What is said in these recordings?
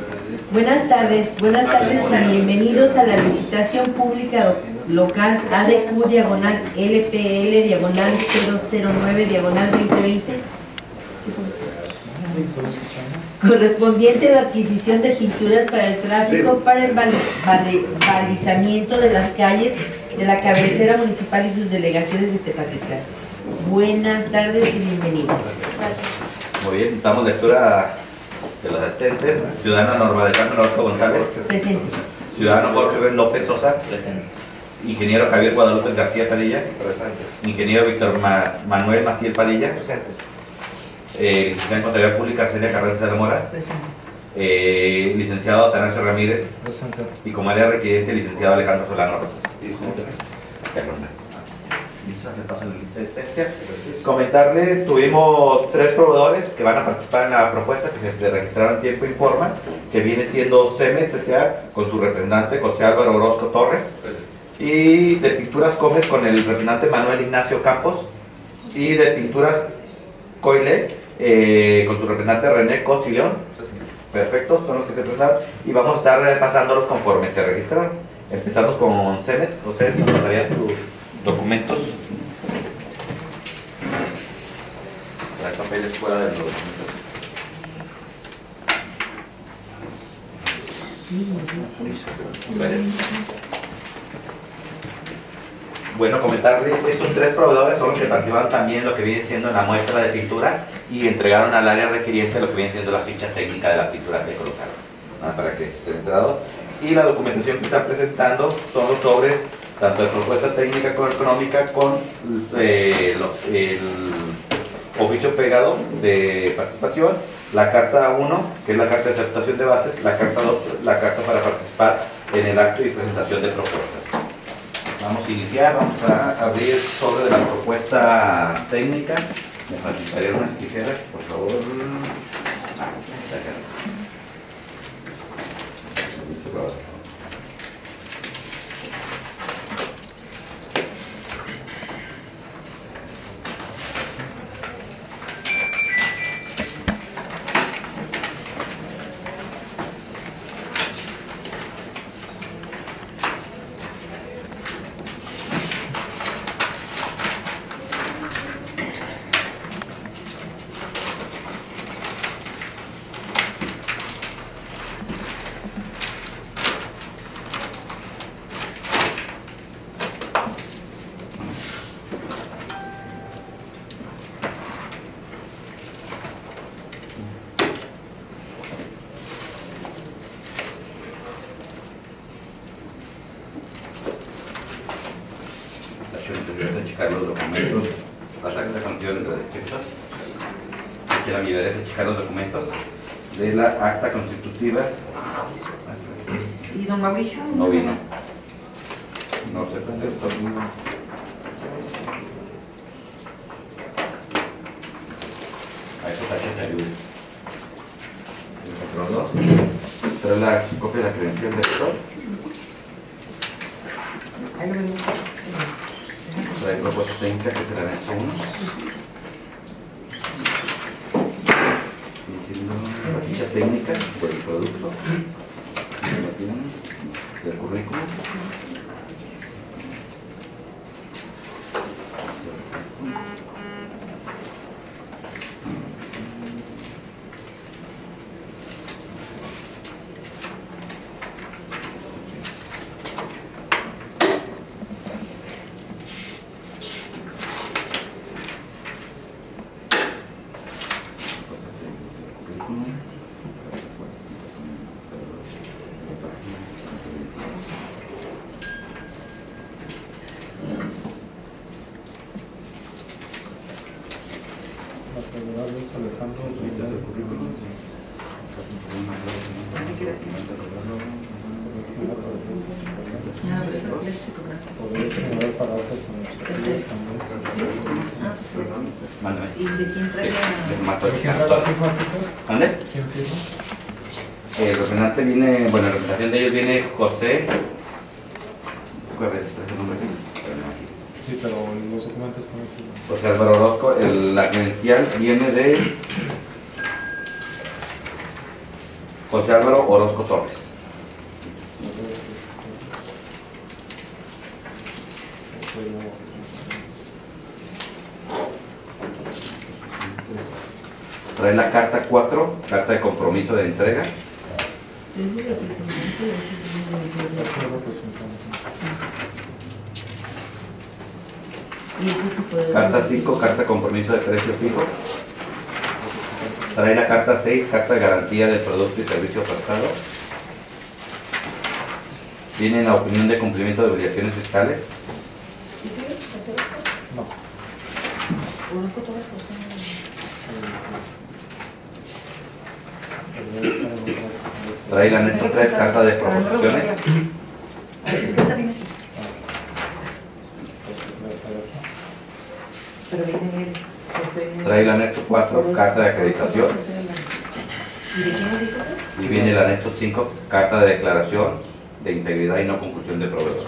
Buenas tardes y bienvenidos a la licitación pública local ADQ diagonal LPL diagonal 009 diagonal 2020 correspondiente a la adquisición de pinturas para el tráfico para el balizamiento de las calles de la cabecera municipal y sus delegaciones de Tepatitlán. Buenas tardes y bienvenidos. Muy bien, damos lectura de los asistentes. Ciudadana Norma del Carmen Orozco González. Presente. Ciudadano Jorge López Sosa. Presente. Ingeniero Javier Guadalupe García Padilla. Presente. Ingeniero Víctor Manuel Maciel Padilla. Presente. Licenciada en Contabilidad Pública Arcelia Carranza de la Mora. Presente. Licenciado Atanasio Ramírez. Presente. Y como área requiriente, licenciado Alejandro Solano Rojas. Presente. Comentarles, tuvimos 3 proveedores que van a participar en la propuesta, que se registraron en tiempo informa, que viene siendo CEMEX S.A. con su representante José Álvaro Orozco Torres, y de Pinturas Comes con el representante Manuel Ignacio Campos, y de Pinturas Coile con su representante René Cosillón. Perfectos, son los que se presentaron y vamos a estar pasándolos conforme se registraron. Empezamos con CEMEX. José, nos mandaría tus documentos. Trae papeles fuera de los documentos. Bueno, comentarles, estos 3 proveedores son los que participaron también en lo que viene siendo la muestra de pintura y entregaron al área requiriente lo que viene siendo la ficha técnica de la pintura que colocaron, ¿no? Para que estén enterados. Y la documentación que están presentando son los sobres, tanto de propuesta técnica como económica, con el oficio pegado de participación, la carta 1, que es la carta de aceptación de bases, la carta 2, la carta para participar en el acto y presentación de propuestas. Vamos a iniciar, vamos a abrir el sobre de la propuesta técnica. Me facilitarían unas tijeras, por favor. De checar los documentos, las actas constitutivas de derechos. Aquí la medida es de checar los documentos de la acta constitutiva. ¿Y don Mauricio? No vino. No se presentó. A eso tacha te ayuda. El patrón 2. Trae la copia de la credencial del lector. Ahí lo vemos. Trae propuesta técnica que te la anexo 1. La ficha técnica del producto, del currículum. ¿Y de quién trae ¿Dónde? El representante viene, bueno, la representación de ellos viene José. ¿Cuál es el nombre? Sí, pero los documentos con eso. José Álvaro Orozco, la credencial viene de José Álvaro Orozco Torres. Trae la carta 4, carta de compromiso de entrega. Carta 5, carta de compromiso de precio fijo. Trae la carta 6, carta de garantía del producto y servicio ofertado. Viene la opinión de cumplimiento de obligaciones fiscales. No. Trae el anexo 3, carta de proposiciones. Es que está bien aquí. Pero viene él. Trae el anexo 4, carta de acreditación. ¿Y de quién dijo? Y viene el anexo 5, carta de declaración de integridad y no conclusión de proveedor.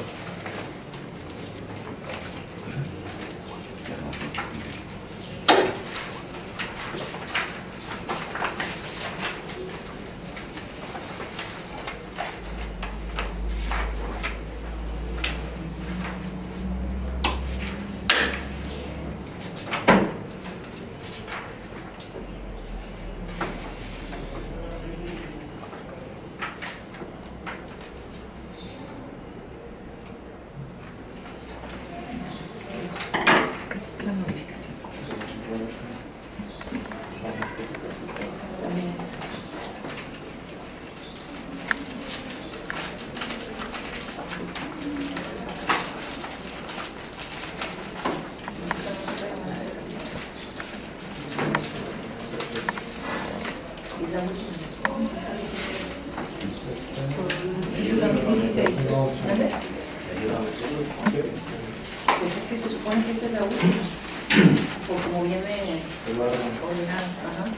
Pues es que se supone que esta es la última. O como viene ordenado.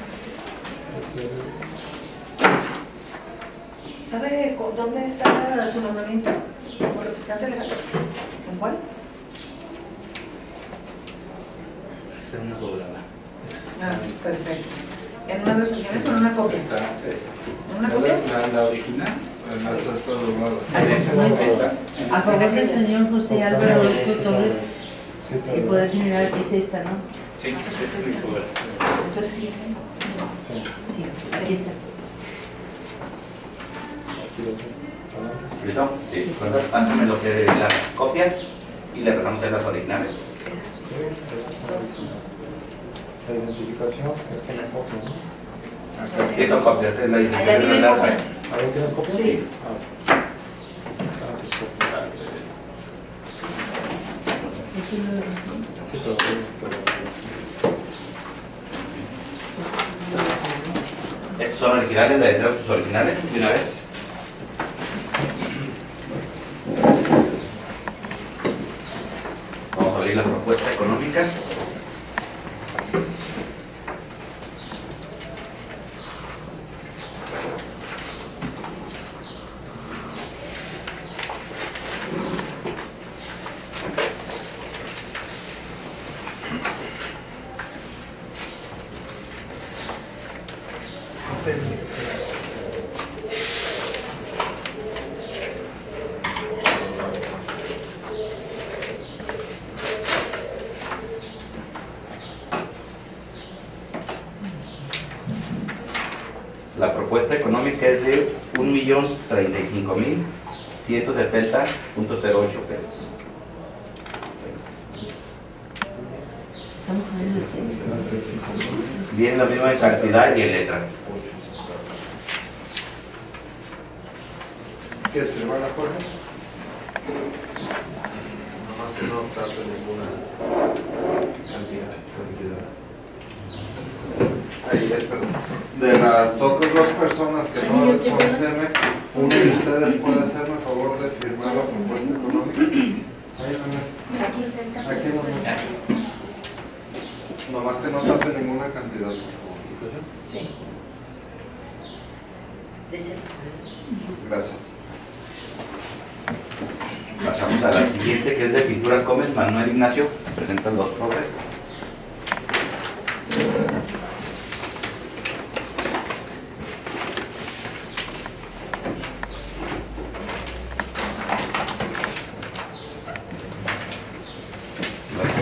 ¿Sabe dónde está su nombramiento? ¿Como representante legal? ¿En cuál? Está en una doblada. Ah, perfecto. ¿En una resolución o en una copia? Está esa. ¿En una copia? La original, además está doblada. Ah, Esa no, no esa. está. A favor del señor José Álvaro Orozco Torres, Sí, está el bien. Poder General es esta, ¿no? Sí, ese es mi poder. Entonces sí, Sí. sí, aquí está. Aquí lo tengo. Adelante. ¿Listo? Sí. Pásame lo que las copias y le pasamos a las originales. Sí, esas son la identificación, esta es la copia, ¿no? Acá Sí, no copias, es la Allá identificación tiene de la copia. ¿Ahí tienes copia? Sí. Tus copias. Sí, pero Estos son originales, le entrego sus originales de una vez. Vamos a abrir la propuesta económica. La propuesta económica es de 1.035.170.08 pesos. Estamos hablando de seis. Viene la misma en cantidad y en letra. ¿Quieres firmar la Jorge? Nomás que no tape ninguna cantidad. Ahí es, perdón. De las otras dos personas que no son CEMEX, uno de ustedes puede hacerme el favor de firmar la propuesta económica. Ahí en la mesa. Aquí en la mesa. Nomás que no tape ninguna cantidad, por favor. Sí. De seis. Gracias. Pasamos a la siguiente, que es de Pintura Gómez Manuel Ignacio. Presentan los profes.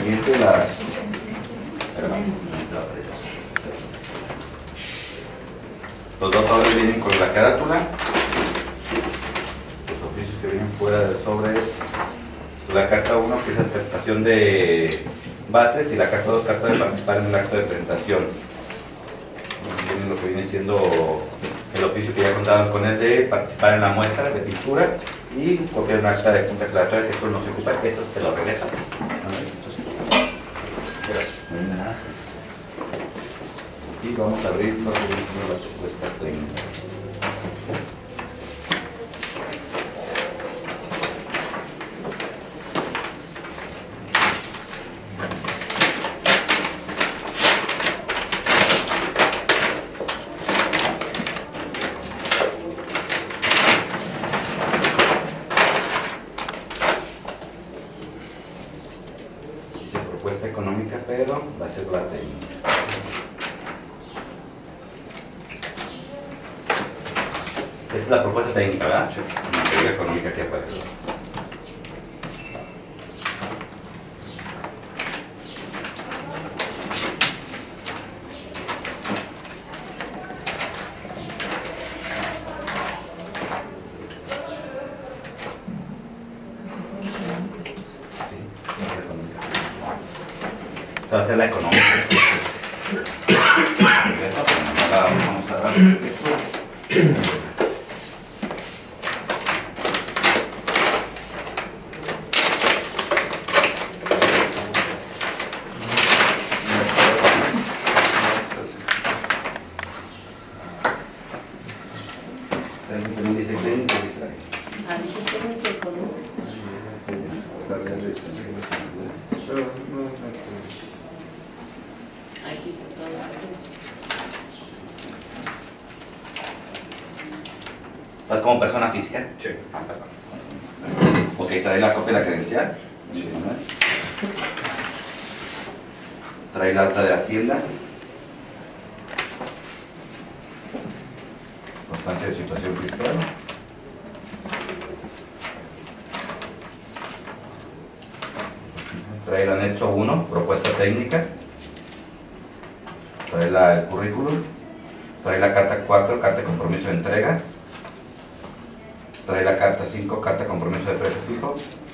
correspondiente los dos sobres vienen con la carátula. Los oficios que vienen fuera del sobre es la carta 1, que es aceptación de bases, y la carta 2, carta de participar en el acto de presentación. Viene lo que viene siendo el oficio que ya contaban con él de participar en la muestra de pintura y copiar un acta de junta declaratoria, que esto no se ocupa, que esto te lo regresa. Y vamos a abrir las propuestas técnicas. Dice propuesta económica, pero va a ser la técnica. Esta es la propuesta técnica, ¿verdad? Sí. Materia económica que aparece. Esta va a ser la económica. Vamos a dar. También dice técnico y trae. Ah, dije técnico económico. Pero no, Aquí está toda la referencia. ¿Estás como persona física? Sí. Ah, perdón. Ok, trae la copia de la credencial. Sí. Trae la alta de Hacienda. Constancia de situación fiscal. Trae el anexo 1, propuesta técnica. Trae el currículum. Trae la carta 4, carta de compromiso de entrega. Trae la carta 5, carta de compromiso de precio fijo.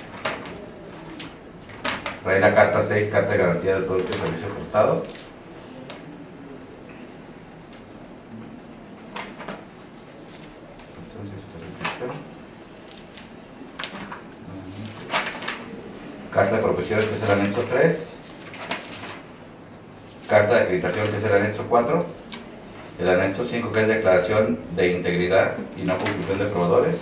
Trae la carta 6, carta de garantía del producto y servicio prestado. Carta de profesiones, que es el anexo 3. Carta de acreditación, que es el anexo 4. El anexo 5, que es declaración de integridad y no confusión de proveedores.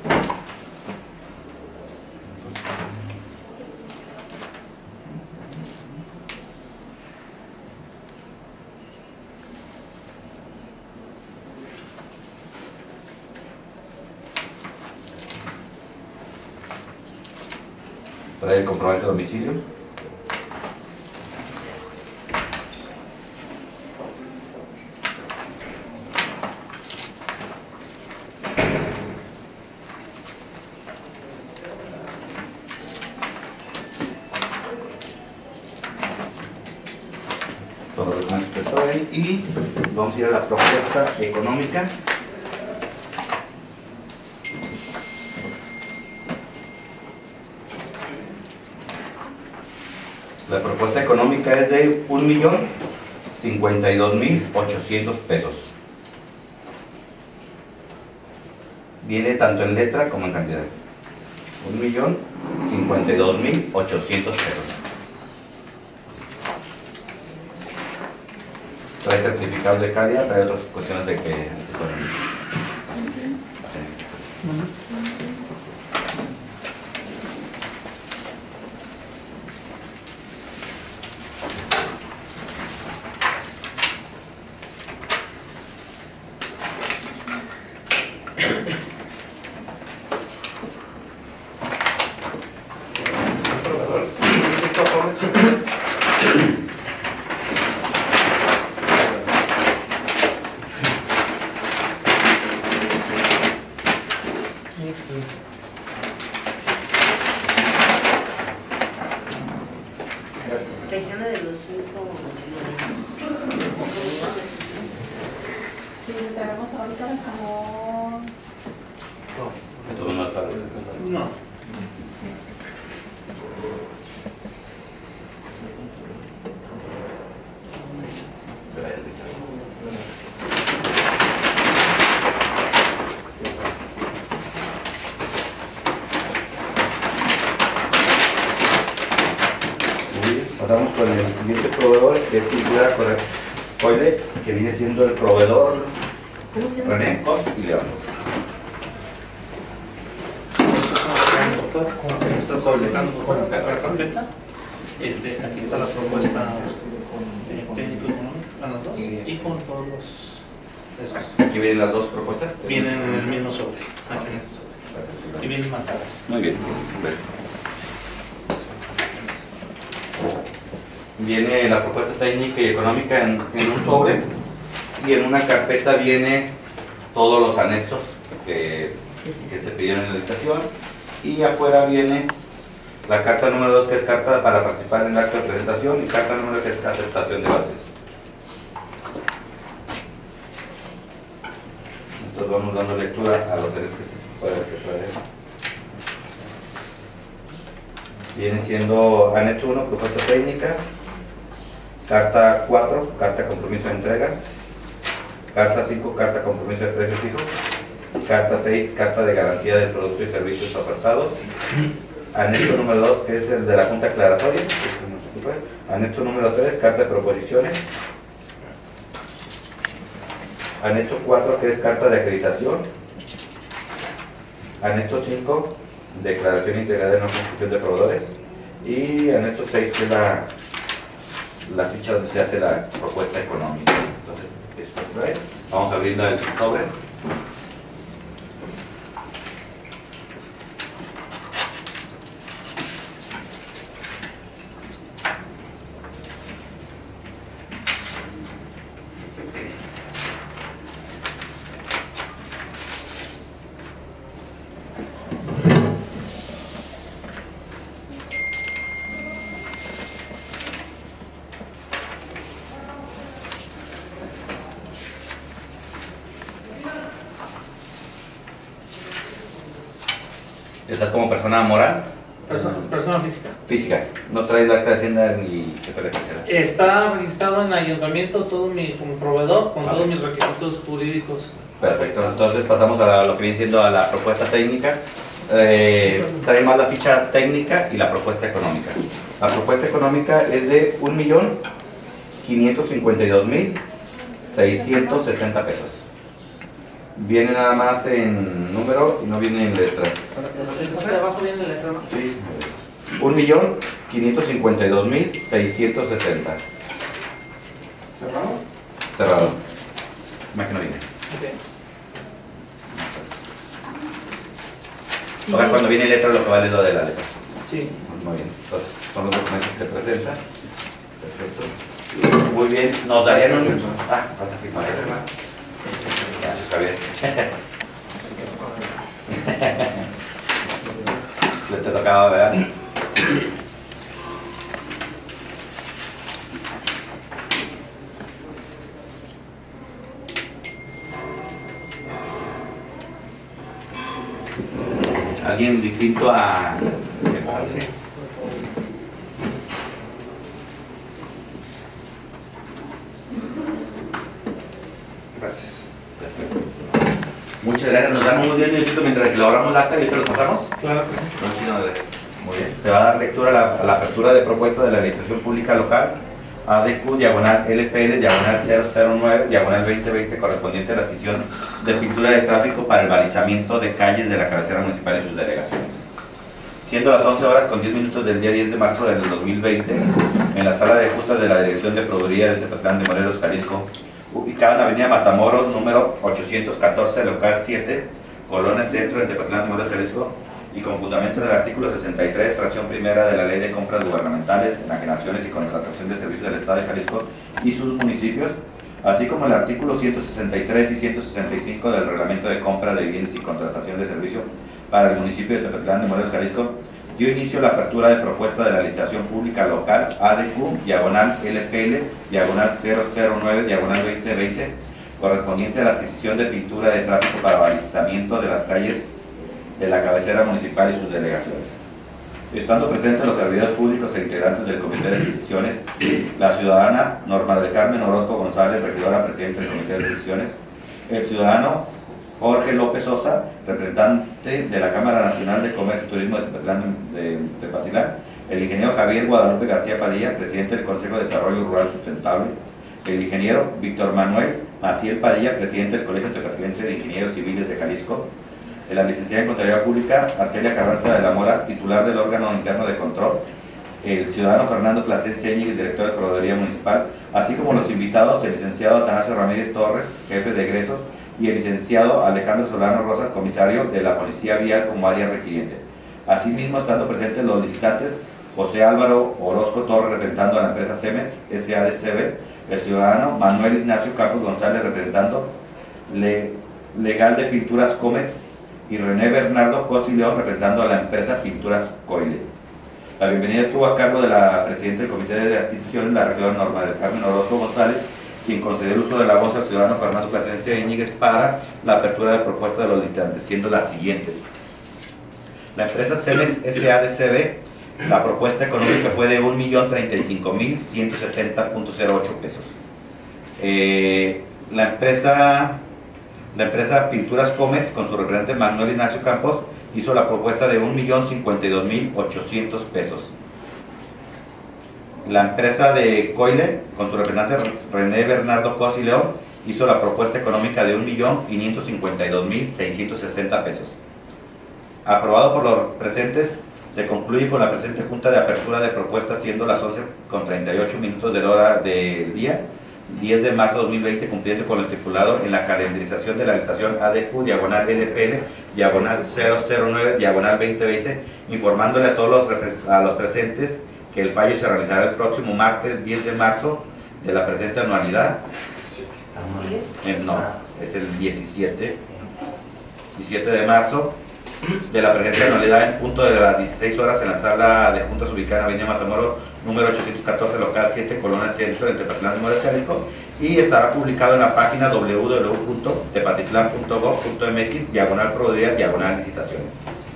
Trae el comprobante de domicilio. Todos los documentos que traen, y vamos a ir a la propuesta económica. La propuesta económica es de 1.052.800 pesos. Viene tanto en letra como en cantidad. 1.052.800 pesos. Trae certificados de calidad, trae otras cuestiones de que... Gracias. tenemos ahorita como... Todo no está. No. Muy bien, pasamos con el siguiente proveedor, que es Pintura Coide, que viene siendo el proveedor ¿Cómo se llama? René Cos y León. Como se está solicitando con la carpeta, aquí está la propuesta técnico-económica a las dos y con todos los... Aquí vienen las dos propuestas. Vienen en el mismo sobre, aquí en este sobre. Y vienen marcadas. Muy bien. Viene la propuesta técnica y económica en un sobre, y en una carpeta viene todos los anexos que se pidieron en la licitación, y afuera viene la carta número 2, que es carta para participar en el acto de presentación, y carta número 3, que es aceptación de bases. Entonces vamos dando lectura a los derechos que pueden traer. Viene siendo anexo 1, propuesta técnica, carta 4, carta de compromiso de entrega, carta 5, carta de compromiso de precio fijo, carta 6, carta de garantía de productos y servicios ofertados, anexo número 2, que es el de la junta aclaratoria, anexo número 3, carta de proposiciones, anexo 4, que es carta de acreditación, anexo 5, declaración integral de no confusión de proveedores, y anexo 6, que es la ficha donde se hace la propuesta económica. Entonces, esto es, vamos a abrir el sobre. ¿Estás como persona moral? Persona física. Física. No traes la acta de Hacienda ni que te registra. Está registrado en el ayuntamiento todo como proveedor con todos mis requisitos jurídicos. Perfecto. Entonces pasamos a lo que viene siendo a la propuesta técnica. Trae más la ficha técnica y la propuesta económica. La propuesta económica es de 1.552.660 pesos. Viene nada más en número y no viene en letra. Abajo viene la letra, ¿no? Sí. 1.552.660. ¿Cerrado? Cerrado. Más que no viene. Ahora cuando viene letra lo que vale es lo de la letra. Sí. Muy bien. Entonces son los documentos que presenta. Perfecto. Muy bien. Nos darían un... Ah, falta firmar. Ya, está bien. Te tocaba, ¿verdad? ¿Alguien distinto a...? Sí. Gracias. Muchas gracias. Nos dan unos 10 minutitos mientras que elaboramos la acta y te lo pasamos. Claro que sí. Muy bien. Se va a dar lectura a la apertura de propuesta de la Administración Pública Local ADQ, diagonal LPL, diagonal 009, diagonal 2020, correspondiente a la adquisición de pintura de tráfico para el balizamiento de calles de la cabecera municipal y sus delegaciones. Siendo las 11 horas con 10 minutos del día 10 de marzo del 2020, en la sala de justas de la Dirección de Proveeduría de Tepetlán de Morelos, Jalisco, ubicada en la avenida Matamoros, número 814, local 7, Colonia Centro, en Tepetlán de Morelos, Jalisco, y con fundamento en el artículo 63, fracción primera de la Ley de Compras Gubernamentales, Enajenaciones y Contratación de Servicios del Estado de Jalisco y sus municipios, así como el artículo 163 y 165 del Reglamento de Compra de Bienes y Contratación de Servicio para el municipio de Tepetlán de Morelos, Jalisco, dio inicio a la apertura de propuesta de la licitación pública local ADQ, diagonal LPL, diagonal 009, diagonal 2020, correspondiente a la adquisición de pintura de tráfico para balizamiento de las calles de la cabecera municipal y sus delegaciones. Estando presentes los servidores públicos e integrantes del Comité de Decisiones, la ciudadana Norma del Carmen Orozco González, regidora presidenta del Comité de Decisiones, el ciudadano Jorge López Sosa, representante de la Cámara Nacional de Comercio y Turismo de Tepatitlán, el ingeniero Javier Guadalupe García Padilla, presidente del Consejo de Desarrollo Rural Sustentable, el ingeniero Víctor Manuel Maciel Padilla, presidente del Colegio Tepatilense de Ingenieros Civiles de Jalisco, la licenciada en Contaduría Pública Arcelia Carranza de la Mora, titular del órgano interno de control, el ciudadano Fernando Plasencia Íñiguez, director de Procuraduría Municipal, así como los invitados, el licenciado Atanasio Ramírez Torres, jefe de egresos, y el licenciado Alejandro Solano Rosas, comisario de la Policía Vial como área requiriente. Asimismo, estando presentes los licitantes, José Álvaro Orozco Torres, representando a la empresa Cemex SADCB, el ciudadano Manuel Ignacio Campos González, representando Legal de Pinturas Comex, y René Bernardo Cosi León, representando a la empresa Pinturas Coile. La bienvenida estuvo a cargo de la presidenta del Comité de Adquisición, la regidora Norma del Carmen Orozco González, quien concedió el uso de la voz al ciudadano Fernando Plasencia Íñiguez para la apertura de propuestas de los licitantes, siendo las siguientes. La empresa Cemex SADCB, la propuesta económica fue de 1.035.170.08 pesos. La empresa Pinturas Comex, con su representante Manuel Ignacio Campos, hizo la propuesta de 1.052.800 pesos. La empresa de Coile, con su representante René Bernardo Cosi León, hizo la propuesta económica de 1.552.660 pesos. Aprobado por los presentes, se concluye con la presente junta de apertura de propuestas, siendo las 11:38 de la hora del día, 10 de marzo de 2020, cumpliendo con lo estipulado en la calendarización de la licitación ADQ, diagonal LPL, diagonal 009, diagonal 2020, informándole a todos los presentes que el fallo se realizará el próximo martes 10 de marzo de la presente anualidad. No, es el 17 de marzo de la presente anualidad, en punto de las 16 horas, en la sala de juntas ubicada en Avenida Matamoros, número 814, local 7, Colonia Centro, en Tepatitlán, Morelos, Jalisco, y estará publicado en la página www.tepatitlán.gov.mx, diagonal Procuraduría, diagonal licitaciones.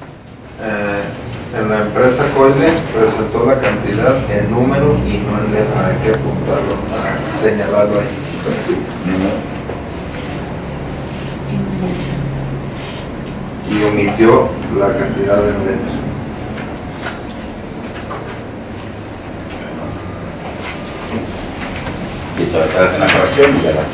En la empresa Coile presentó la cantidad en número y no en letra, hay que apuntarlo, señalarlo ahí. Y omitió la cantidad en letra. Listo, esta es la corrección y ya va.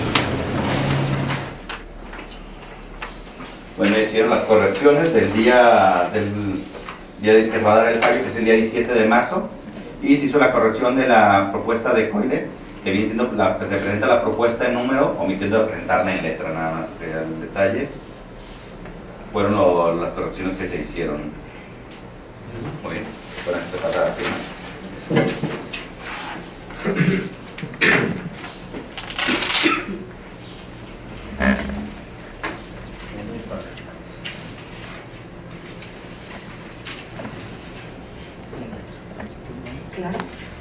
Bueno, hicieron las correcciones del día que se va a dar el fallo, que es el día 17 de marzo, y se hizo la corrección de la propuesta de Coile, que viene siendo se presenta la propuesta en número, omitiendo de presentarla en letra, nada más que el detalle. Fueron las correcciones que se hicieron. Muy bien, bueno, se pasa a la firma. Claro.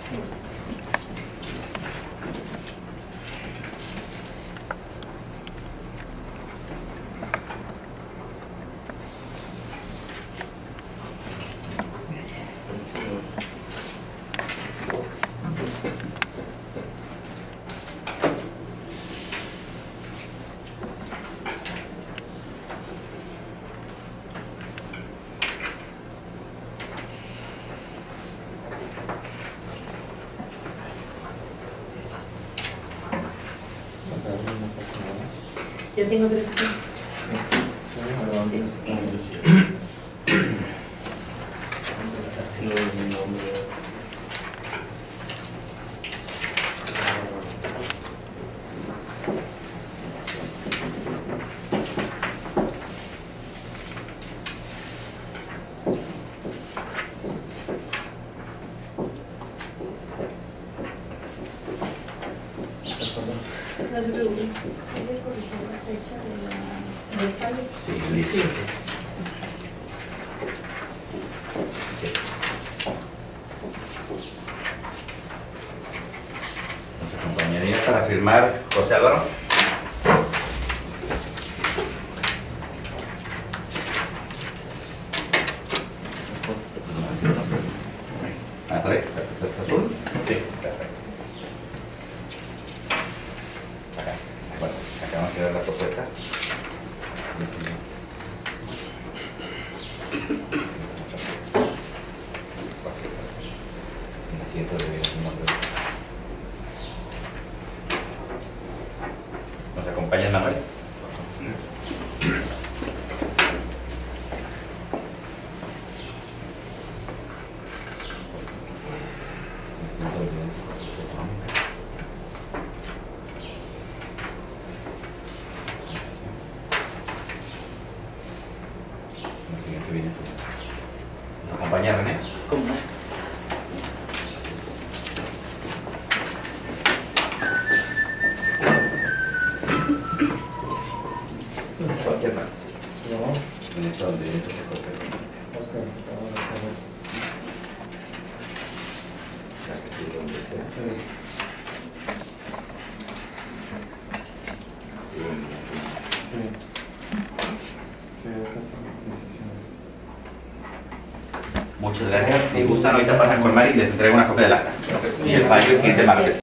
Ya tengo 3 aquí. No se preocupe. ¿Puede corregir la fecha del fallo? Sí, listo. Nos acompañaría para firmar José Álvaro. trae? ¿Es azul? Sí, perfecto. Acá, bueno, acá vamos a ver la propuesta. ¿Nos acompaña Manuel? ¿Nos acompaña René? ¿Cómo no? Cualquier mano. No, En esto donde esto se corta. Oscar, ahora estamos. Ya que sí, donde sea. Sí. Sí, acá está la precisión. Muchas gracias. Si gustan, ahorita pasan con Mari y les entrego una copia del acta. Y el fallo el siguiente martes.